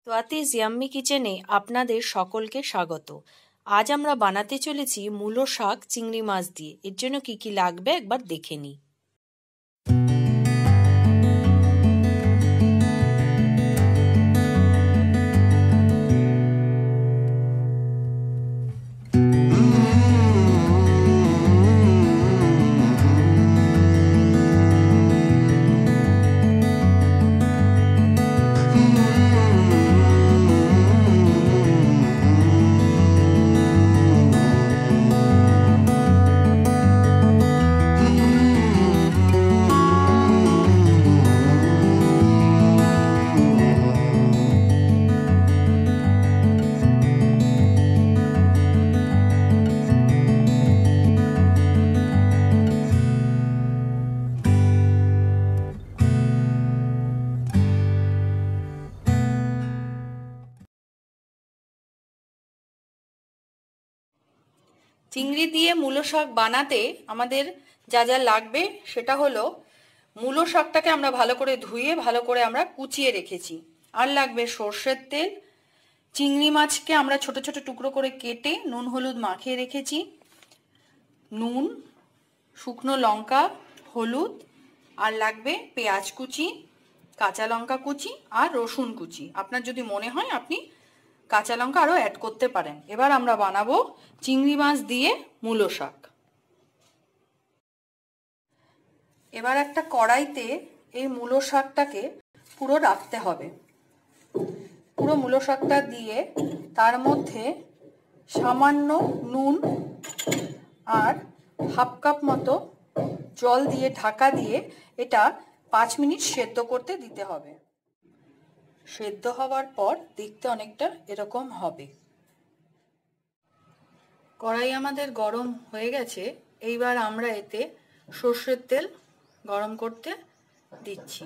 তোয়াতিস yummy কিচেনে আপনাদের সকলকে স্বাগত। আজ আমরা বানাতে চলেছি মূলো শাক চিংড়ি মাছ দিয়ে। এর জন্য কি কি লাগবে একবার দেখে নিই। চিংড়ি দিয়ে মূলো শাক বানাতে আমাদের যা যা লাগবে সেটা হলো, মূলো শাকটাকে আমরা ভালো করে ধুয়ে ভালো করে আমরা কুচিয়ে রেখেছি। আর লাগবে সর্ষের তেল, চিংড়ি মাছকে আমরা ছোট ছোট টুকরো করে কেটে নুন হলুদ মাখিয়ে রেখেছি, নুন, শুকনো লঙ্কা, হলুদ, আর লাগবে পেঁয়াজ কুচি, কাঁচা লঙ্কা কুচি আর রসুন কুচি। আপনার যদি মনে হয় আপনি কাঁচা লঙ্কা আরও অ্যাড করতে পারেন। এবার আমরা বানাবো চিংড়ি মাছ দিয়ে মূলো শাক। এবার একটা কড়াইতে এই মূলো শাকটাকে পুরো রাখতে হবে। পুরো মূলো শাকটা দিয়ে তার মধ্যে সামান্য নুন আর হাফ কাপ মতো জল দিয়ে ঢাকা দিয়ে এটা 5 মিনিট সেদ্ধ করতে দিতে হবে। সেদ্ধ হওয়ার পর দেখতে অনেকটা এরকম হবে। কড়াই আমাদের গরম হয়ে গেছে। এইবার আমরা এতে সর্ষের তেল গরম করতে দিচ্ছি।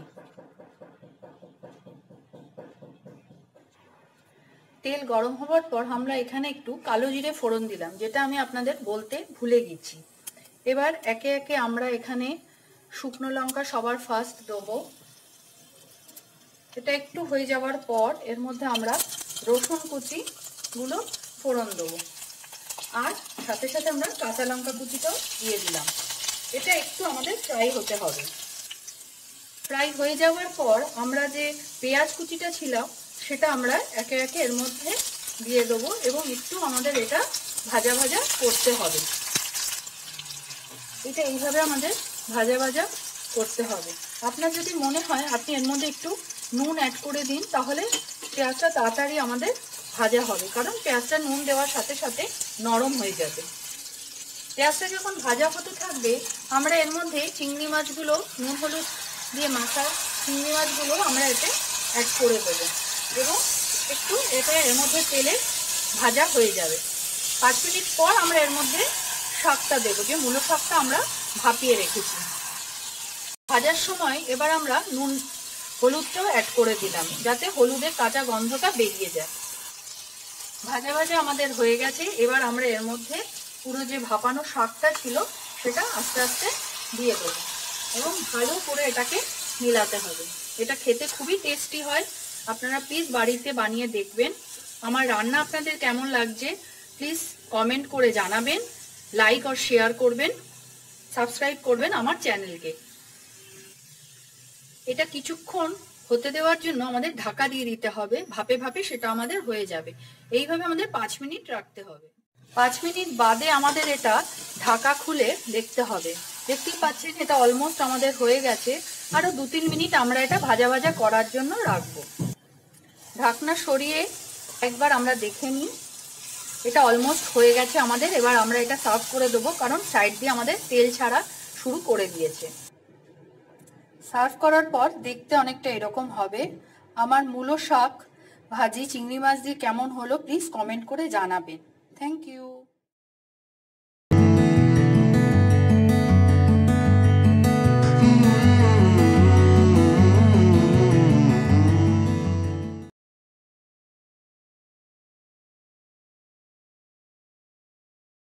তেল গরম হওয়ার পর আমরা এখানে একটু কালো জিরে ফোড়ন দিলাম, যেটা আমি আপনাদের বলতে ভুলে গেছি। এবার একে একে আমরা এখানে শুকনো লঙ্কা সবার ফার্স্ট দেবো। এটা একটু হয়ে যাওয়ার পর এর মধ্যে আমরা রসুন কুচিগুলো ফোড়ন দেবো, আর সাথে সাথে আমরা কাঁচা লঙ্কা কুচিটাও দিয়ে দিলাম। এটা একটু আমাদের ফ্রাই হতে হবে। ফ্রাই হয়ে যাওয়ার পর আমরা যে পেঁয়াজ কুচিটা ছিল সেটা আমরা একে একে এর মধ্যে দিয়ে দেবো এবং একটু আমাদের এটা ভাজা ভাজা করতে হবে। এটা এইভাবে আমাদের ভাজা ভাজা করতে হবে। আপনার যদি মনে হয় আপনি এর মধ্যে একটু নুন অ্যাড করে দিন, তাহলে পেঁয়াজটা তাড়াতাড়ি আমাদের ভাজা হবে, কারণ পেঁয়াজটা নুন দেওয়ার সাথে সাথে নরম হয়ে যাবে। পেঁয়াজটা যখন ভাজা হতে থাকবে আমরা এর মধ্যে চিংড়ি মাছগুলো, নুন হলুদ দিয়ে মাখা চিংড়ি মাছগুলো আমরা এতে অ্যাড করে দেবো এবং একটু এটা এর মধ্যে তেলে ভাজা হয়ে যাবে। 5 মিনিট পর আমরা এর মধ্যে শাকটা দেবো, যে মূলো শাকটা আমরা ভাপিয়ে রেখেছি। ভাজার সময় এবার আমরা নুন হলুদটাও অ্যাড করে দিলাম, যাতে হলুদের কাঁচা গন্ধটা বেরিয়ে যায়। ভাজা ভাজা আমাদের হয়ে গেছে। এবার আমরা এর মধ্যে পুরো যে ভাপানো শাকটা ছিল সেটা আস্তে আস্তে দিয়ে দেবো এবং ভালো করে এটাকে মিলাতে হবে। এটা খেতে খুবই টেস্টি হয়। আপনারা প্লিজ বাড়িতে বানিয়ে দেখবেন। আমার রান্না আপনাদের কেমন লাগছে প্লিজ কমেন্ট করে জানাবেন, লাইক আর শেয়ার করবেন, সাবস্ক্রাইব করবেন আমার চ্যানেলকে। এটা কিছুক্ষণ হতে দেওয়ার জন্য আমাদের ঢাকা দিয়ে দিতে হবে। ভাপে ভাপে সেটা আমাদের হয়ে যাবে। এইভাবে আমাদের 5 মিনিট রাখতে হবে। 5 মিনিট বাদে আমাদের এটা ঢাকা খুলে দেখতে হবে। দেখতেই পাচ্ছেন এটা অলমোস্ট আমাদের হয়ে গেছে। আরো 2-3 মিনিট আমরা এটা ভাজা ভাজা করার জন্য রাখবো। ঢাকনা সরিয়ে একবার আমরা দেখে নিই। এটা অলমোস্ট হয়ে গেছে আমাদের। এবার আমরা এটা সার্ভ করে দেবো, কারণ সাইড দিয়ে আমাদের তেল ছাড়া শুরু করে দিয়েছে। সার্ভ করার পর দেখতে অনেকটা এরকম হবে। আমার মূলো শাক ভাজি চিংড়ি মাছ দিয়ে কেমন হলো প্লিজ কমেন্ট করে জানাবেন। Thank you.